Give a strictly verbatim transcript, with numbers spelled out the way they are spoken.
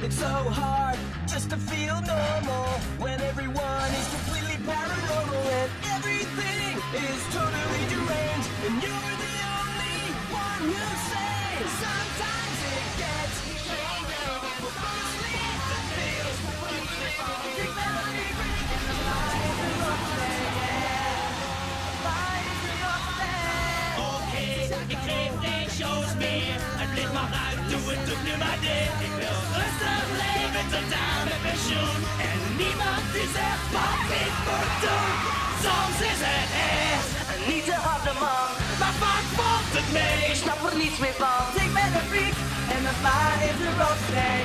It's so hard just to feel normal when everyone is completely paranormal and everything is totally deranged, and you're the only one who's sane. Sometimes it gets stronger, but mostly it feels big melody breaking the light in your day. Light in your day. Oké, ik geef geen shows meer. Het licht mag uit, doe het ook nu maar dit. Ik wil rustig leven tot aan mijn pensioen. En niemand die zegt wat ik moet doen. Soms is het echt niet de harde man, maar vaak valt het mee. Ik snap er niets meer van. Ik ben een freak en met mij is de rockstreek.